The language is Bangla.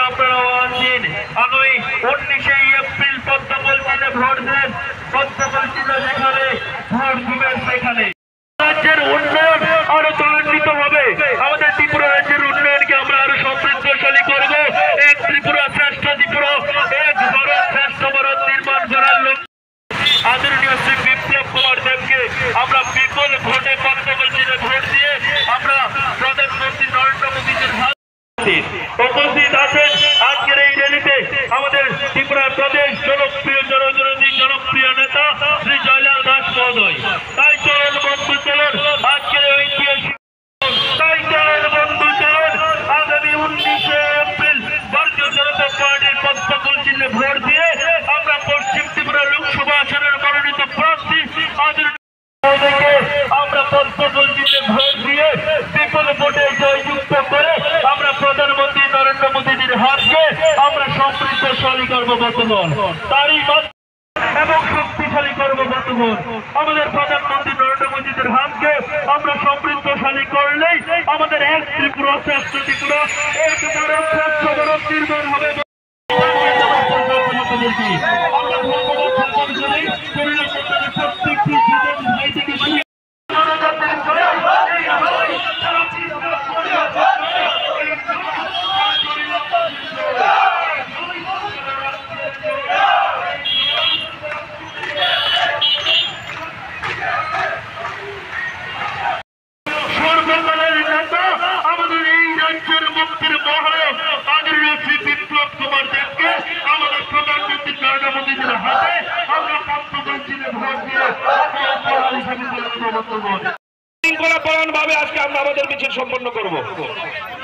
আপনারা দিন আগামী 19শে এপ্রিল পদ্মকলচিতে ভোট দেন। পদ্মকলচিতে যেখানে ভোট দিবেন সেখানে রাজ্যের উন্নয়ন আরো ত্বরান্বিত হবে। আমাদের ত্রিপুরা রাজ্যের উন্নয়নকে আমরা আরো সমৃদ্ধশালী করব। এক ত্রিপুরা শ্রেষ্ঠ ত্রিপুরা, এক ভারত শ্রেষ্ঠ ভারত নির্মাণ করার লক্ষ্যে আদরণীয় শ্রী বিপ্লব কুমার দেবকে আমরা বিপুল ভোটে পদ্মকলচিতে ভোট দিয়ে আমরা প্রধানমন্ত্রী নরেন্দ্র মোদীজির হাত উপস্থিত আছেন। আজকের এই র্যালিতে আমাদের ত্রিপুরা প্রদেশ জনপ্রিয় নেতা শ্রী জয়লাল দাস মহোদয়। তাই চলুন বন্ধু, চলুন আজকের ঐতিহাসিক আগামী 19শে এপ্রিল ভারতীয় জনতা পার্টির পদ্মকলচিতে ভোট দিয়ে আমরা পশ্চিম ত্রিপুরা লোকসভা আসনের মনোনীত প্রার্থী মহোদয়কে আমরা পদ্মকলচিতে ভোট দিয়ে বিপুল ভোটে জয়যুক্ত করে আমরা প্রধানমন্ত্রী নরেন্দ্র মোদীজির হাতকে আমরা সমৃদ্ধশালী করবো বর্তমান তারই এবং শক্তিশালী করবো বর্তমান। আমাদের প্রধানমন্ত্রী নরেন্দ্র মোদীজির হাতকে আমরা সমৃদ্ধশালী করলেই আমাদের এক ত্রিপুরা শ্রেষ্ঠ ত্রিপুরা, এক ভারত শ্রেষ্ঠ ভারত নির্মাণ হবে। আমরা ধন্যবাদ জ্ঞাপন করি প্রত্যেকটি ভাই থেকে আমাদের এই রাজ্যের মুক্তির মহড়ে আদরণীয় শ্রী বিপ্লব কুমার দেবকে আমাদের প্রধানমন্ত্রী নরেন্দ্র মোদীজির হাতে আমরা পদ্মকলচিতে ভোট দিয়ে শৃঙ্খলাপরায়ণ ভাবে আজকে আমরা আমাদের মিছিল সম্পন্ন করবো।